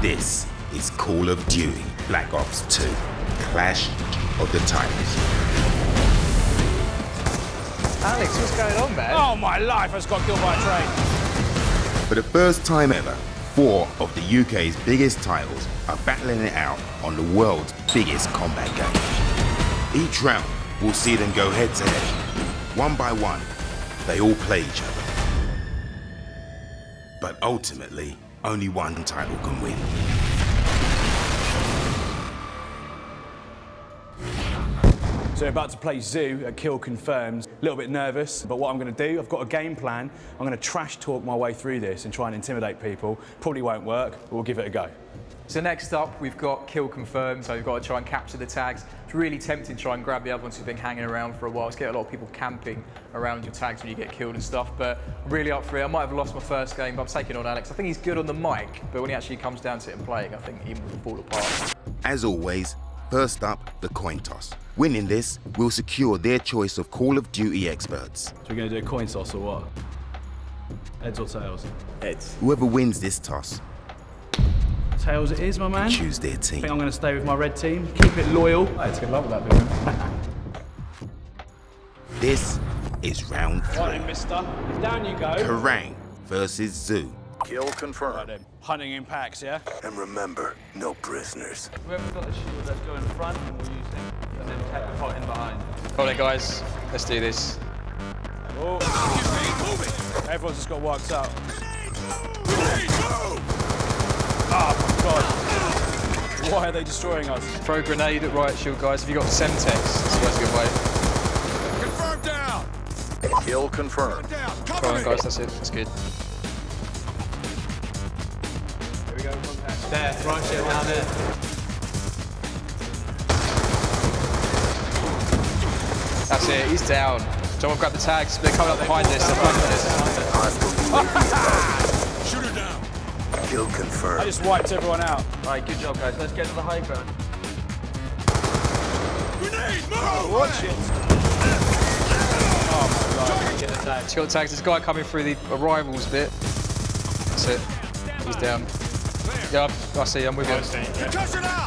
This is Call of Duty Black Ops 2, Clash of the Titans. Alex, what's going on, man? Oh, my life, I just got killed by a train. For the first time ever, 4 of the UK's biggest titles are battling it out on the world's biggest combat game. Each round will see them go head to head. One by one, they all play each other. But ultimately, only one title can win. So we're about to play Zoo at Kill Confirmed. A little bit nervous, but what I'm going to do, I've got a game plan. I'm going to trash talk my way through this and try and intimidate people. Probably won't work, but we'll give it a go. So next up, we've got Kill Confirmed, so we've got to try and capture the tags. It's really tempting to try and grab the other ones who've been hanging around for a while. It's get a lot of people camping around your tags when you get killed and stuff, but I'm really up for it. I might have lost my first game, but I'm taking on Alex. I think he's good on the mic, but when he actually comes down to it and playing, I think he will fall apart. As always, first up, the coin toss. Winning this will secure their choice of Call of Duty experts. So we're going to do a coin toss or what? Heads or tails? Heads. Whoever wins this toss, Tails it is, my man. choose their I team. think I'm going to stay with my red team. Keep it loyal. Let's good luck with that, baby. This is round 3. Right then, mister. Down you go. Kerrang versus Zoo. Kill confirmed. Right then. Hunting in packs, yeah? And remember, no prisoners. Whoever's got the shield, let's go in front and we'll use them. And then take the pot in behind. Come on, guys. Let's do this. Oh. Everyone's just got worked out. Oh my god. Why are they destroying us? Throw a grenade at right shield, guys. Have you got Semtex? That's a good way. Confirmed down. Kill confirmed. Come on, guys. That's it. That's good. Here we go, contact. There, right shield down there. That's it. He's down. Someone grab the tags. They're coming up behind us. They're flanking us. Shoot her down. Kill I confirmed. just wiped everyone out. All right, good job, guys. Let's get to the high ground. Grenade, move! Watch it. Oh my god. Get the tag. He's got the tags. There's a guy coming through the arrivals bit. That's it. He's down. Yeah, I see. I'm with you. Concussion out!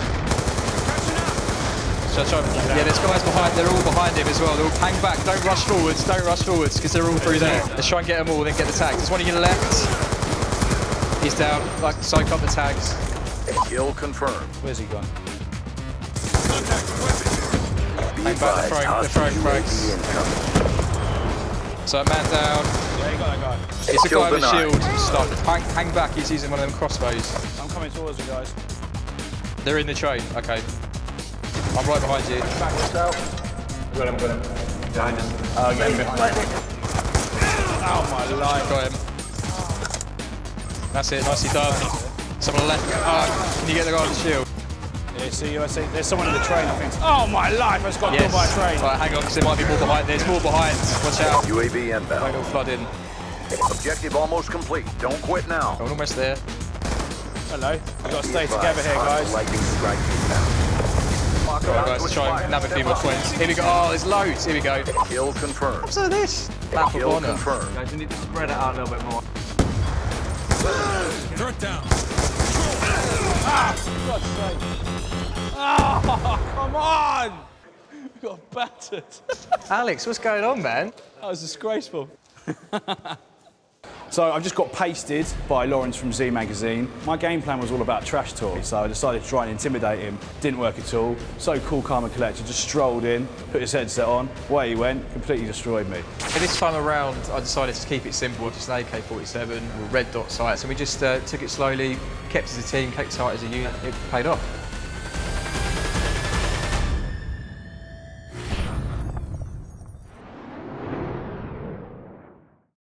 Yeah, there's guys behind. They're all behind him as well. They're all hang back. Don't rush forwards. Don't rush forwards because they're all through there. Let's try and get them all, then get the tags. There's one on your left. He's down. Like, soak up the tags. Kill confirmed. Where's he gone? Hang back. They're throwing frags. So man down. Yeah, you got that guy. It's a Kill guy with a denied. shield. Stuck. Hang back. He's using one of them crossbows. I'm coming towards you guys. They're in the train. Okay. I'm right behind you. Got him. Behind us. Oh my life. Got him. That's it. Nicely done. Someone on the left. Can you get the guy with the shield? Yeah, see you. I see. There's someone in the train, I think. Oh my life! I just got killed by a train. Right, hang on, because there might be more behind. There's more behind. Watch out. UAV Don't inbound. go flooding. Objective almost complete. Don't quit now. We're almost there. Hello. We've got to stay together here, guys. Lightning strike inbound. Right, guys, let's try and nab a few more points. Here we go. Oh, there's loads. Here we go. Kill confirmed. What's all this? Map of Kill honor. confirmed. Guys, we need to spread it out a little bit more. Third down. Ah, for God's sake. Oh, come on! We got battered. Alex, what's going on, man? That was disgraceful. So I've just got pasted by Lawrence from Z Magazine. My game plan was all about trash talk, so I decided to try and intimidate him. Didn't work at all. So cool, calm and collected, just strolled in, put his headset on, away he went, completely destroyed me. For this time around, I decided to keep it simple, just an AK-47 with red dot sights, and we just took it slowly, kept as a team, kept tight as a unit. It paid off.